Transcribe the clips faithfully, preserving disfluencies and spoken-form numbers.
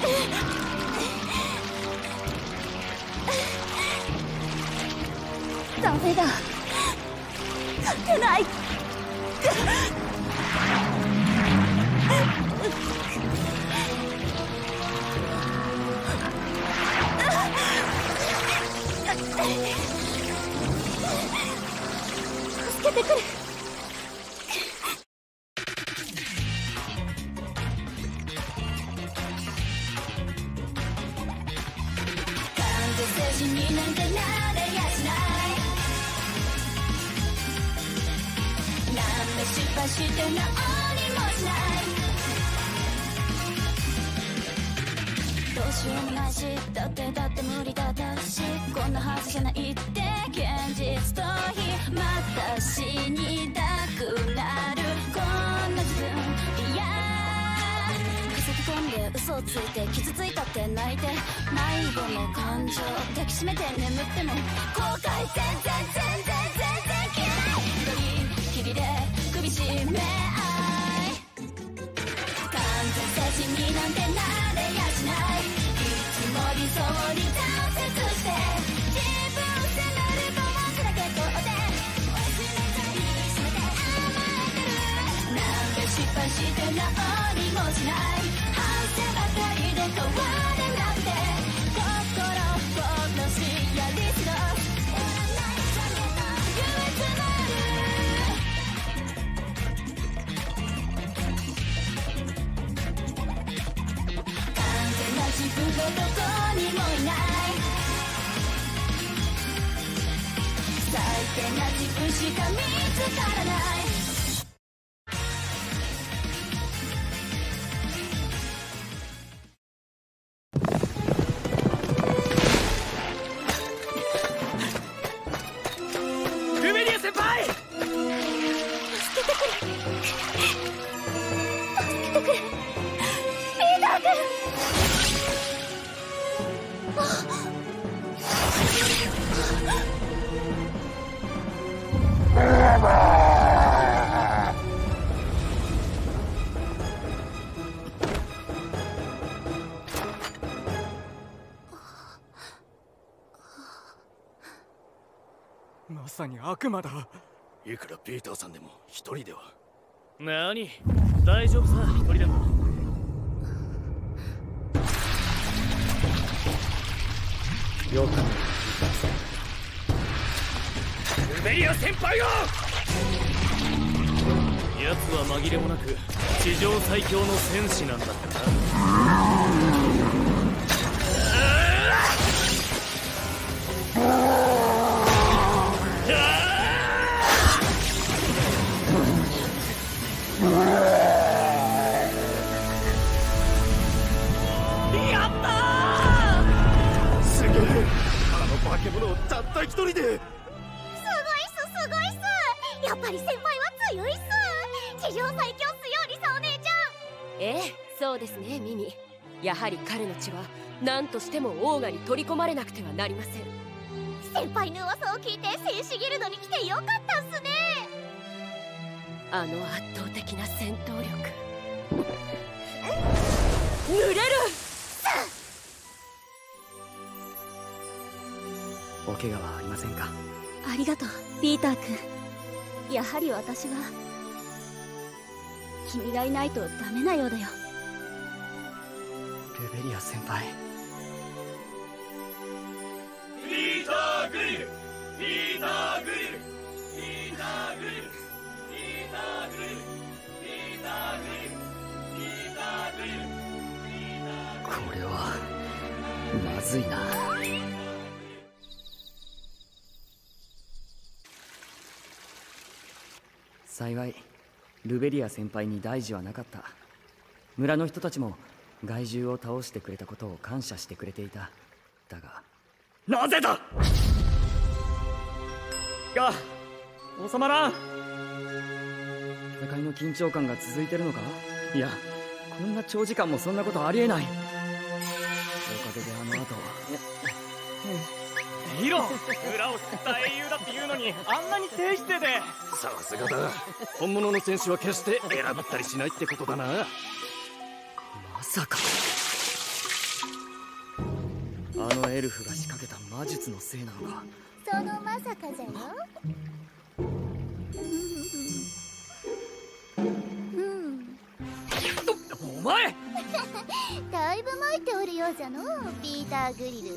ダメだ、勝てない。助けてくれ。 精神になんてなれやしない。なんで失敗して何にもしない。どうしようもないし、だってだって無理だったし、こんなはずじゃないって現実逃避。また死にたくなるこんな自分嫌。塞ぎ込んで嘘をついて傷ついたって泣いて、迷子の感情抱きしめて眠っても後悔全然全然全然嫌い。一人きりで首絞め合い。完全精神になんてなれやしない。いつも理想に挫折して自分責めると忘れてこうで忘れたりしめて甘えてる。なんで失敗して何にもしない。反省ばかりで変われなくて心殺しやりしろ。終わらないじゃけど唯一の完全な自分がどこにもいない。最低な自分しか見つからない。 まさに悪魔だ。 いくらピーターさんでも一人では。 なに、大丈夫さ、一人でも。 よかった。 ルベリア先輩が奴は紛れもなく地上最強の戦士なんだってな。 やったー！すげえ、あの化け物をたった一人で。すごいっす、 すごいっす。やっぱり先輩は強いっす。地上最強っすよ、リサお姉ちゃん。 ええ、そうですね、ミミ。やはり彼の血は何としてもオーガに取り込まれなくてはなりません。 先輩の噂を聞いて戦士ギルドに来てよかったっすね。 あの圧倒的な戦闘力。濡れる。 お怪我はありませんか？ ありがとう、ピーター君。やはり私は君がいないとダメなようだよ。 ルベリア先輩。 ピーター・グリル、ピーター・グリル、ピーター・グリル、ピーター・グリル、ピーター・グリル、ピーター・グリル。 これはまずいな。幸いルベリア先輩に大事はなかった。村の人たちも害獣を倒してくれたことを感謝してくれていた。だがなぜだが収まらん。戦いの緊張感が続いてるのか？いや、こんな長時間もそんなことありえない。おかげであの後見ろ、裏を吸った英雄だっていうのにあんなに低姿勢で。 さすがだ、本物の戦士は決して選ぶったりしないってことだな。 まさかエルフが仕掛けた魔術のせいなのか。 そのまさかじゃよ。うんお前だいぶ巻いておるようじゃのピーター・グリル。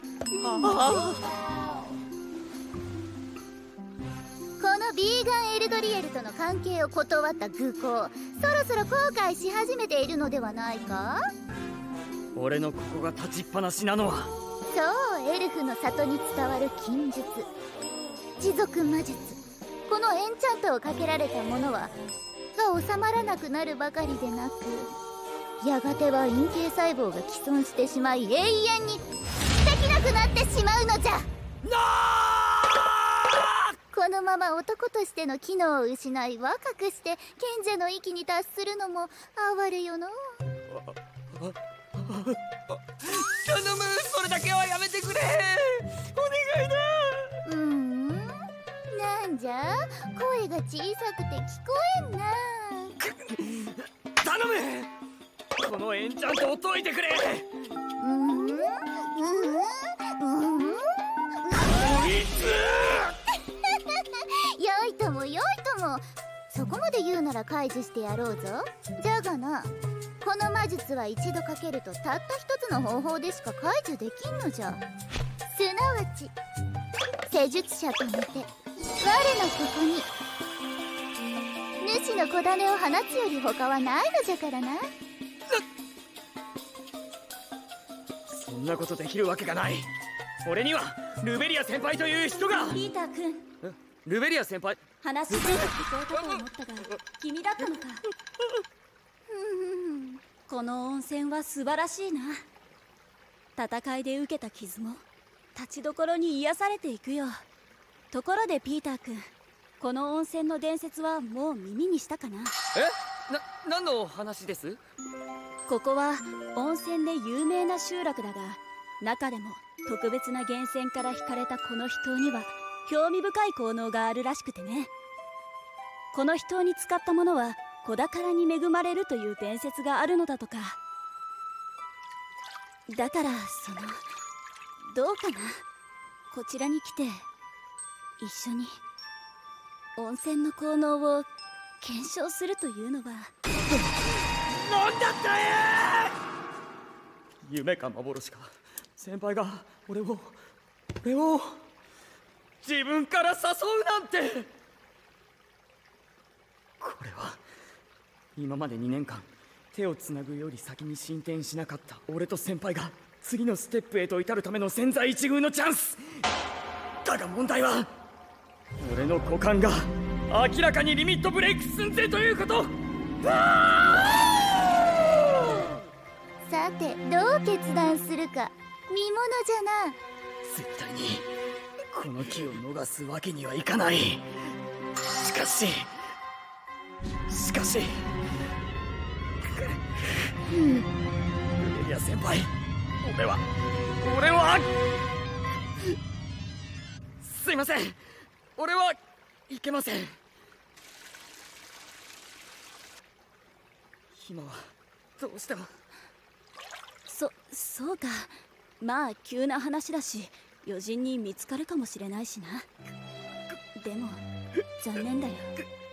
このビーガン・エルドリエルとの関係を断った愚行、そろそろ後悔し始めているのではないか。 俺のここが立ちっぱなしなのは。 そう、エルフの里に伝わる禁術、持続魔術。このエンチャントをかけられた者はが収まらなくなるばかりでなく、やがては陰茎細胞が既存してしまい、永遠にできなくなってしまうのじゃ。このまま男としての機能を失い、若くして賢者の域に達するのも哀れよの。 頼む、それだけはやめてくれ、お願いだ。 うーん、なんじゃ声が小さくて聞こえんな。 頼む、このエンチャントを解いてくれ。 うーんうーんうーんよいともよいとも、そこまで言うなら解除してやろうぞ。じゃがな、この魔術は一度かけるとたった一つの方法でしか解除できんのじゃ。すなわち施術者と見て我のここに主の小種を放つより他はないのじゃからな。 そんなことできるわけがない。俺にはルベリア先輩という人が。 ピーター君、 ルベリア先輩、 話が聞こえたと思ったが君だったのか。この温泉は素晴らしいな。戦いで受けた傷も立ちどころに癒されていくよ。ところでピーター君、この温泉の伝説はもう耳にしたかな。 え、な、何の話です？ ここは温泉で有名な集落だが、中でも特別な源泉から引かれたこの秘湯には興味深い効能があるらしくてね。この秘湯に使ったものは子宝に恵まれるという伝説があるのだとか。だからそのどうかな、こちらに来て一緒に温泉の効能を検証するというのは。 なんだったよ。夢か幻か、先輩が俺を俺を自分から誘うなんて。これは今までにねんかん手をつなぐより先に進展しなかった俺と先輩が次のステップへと至るための千載一遇のチャンスだが、問題は俺の股間が明らかにリミットブレイク寸前ということ。 さてどう決断するか見ものじゃな。 絶対にこの機を逃すわけにはいかない。しかししかしルベリア先輩、俺は俺はすいません、俺はいけません。今はどうしても。 そそうか、まあ急な話だし余人に見つかるかもしれないしな。でも残念だよ。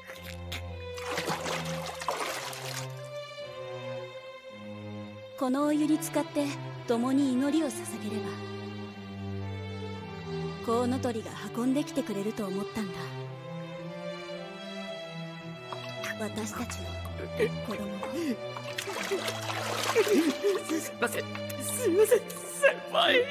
このお湯に浸かって共に祈りを捧げればコウノトリが運んできてくれると思ったんだ。私たちの子供を。 すいません、すいません先輩。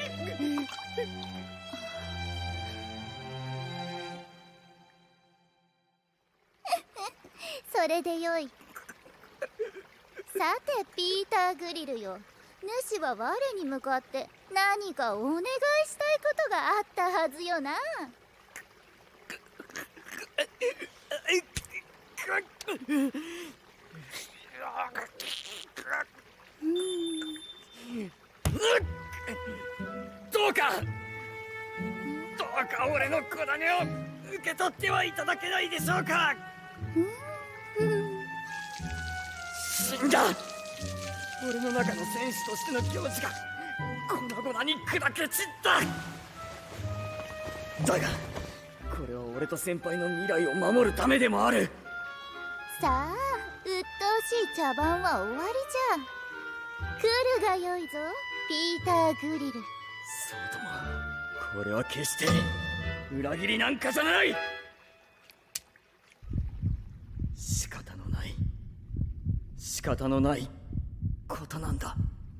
それでよい。さてピーター・グリルよ、主は我に向かって何かお願いしたいことがあったはずよな。 どうかどうか俺の小種を受け取ってはいただけないでしょうか。死んだ俺の中の戦士としての矜持が粉々に砕け散っただがこれは俺と先輩の未来を守るためでもある。 さあ、鬱陶しい茶番は終わりじゃ。来るがよいぞ、ピーター・グリル。 そうとも、これは決して裏切りなんかじゃない。仕方のない仕方のないことなんだ。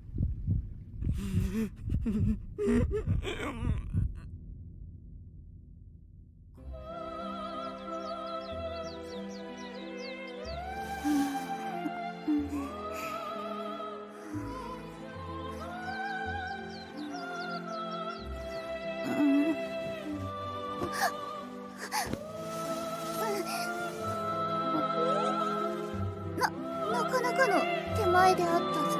な、なかなかの手前であったぞ。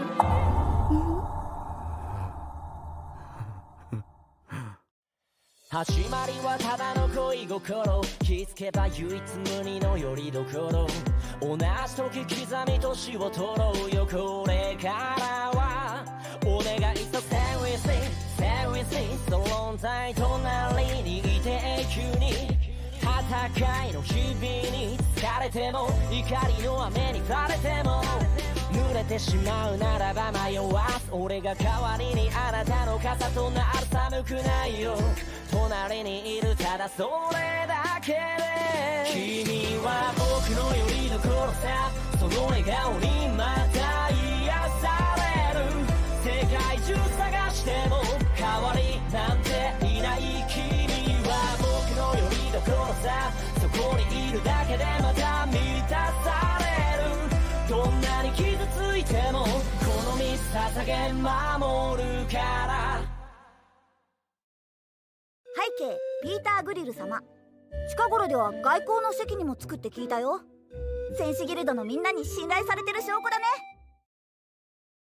始まりはただの恋心、気づけば唯一無二の拠り所、同じ時刻み年を取ろうよ。これからはお願いさせ Stay with me Stay with me 存在隣にいて急に戦いの日々に疲れても怒りの雨に晴れても濡れてしまうならば迷わす。俺が代わりにあなたの傘となる。寒くないよ隣にいる、ただそれだけで君は僕の拠り所さ。その笑顔にまた癒される。世界中探しても代わりなんていない。君は僕の拠り所さ。そこにいるだけでまた満たされる。どんなに傷ついてもこの身捧げ守るから。 背景ピーター・グリル様。近頃では外交の席にもつくって聞いたよ。戦士ギルドのみんなに信頼されてる証拠だね。